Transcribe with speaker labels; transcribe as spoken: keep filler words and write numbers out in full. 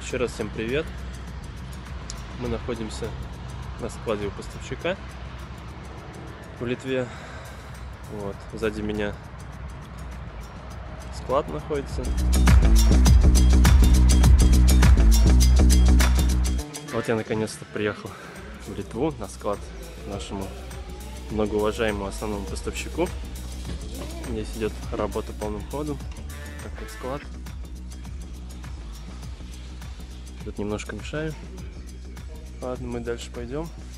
Speaker 1: Еще раз всем привет. Мы находимся на складе у поставщика в Литве. Вот, сзади меня склад находится. Вот я наконец-то приехал в Литву на склад к нашему многоуважаемому основному поставщику. Здесь идет работа полным ходом. Такой склад. Тут немножко мешаю. Ладно, мы дальше пойдем.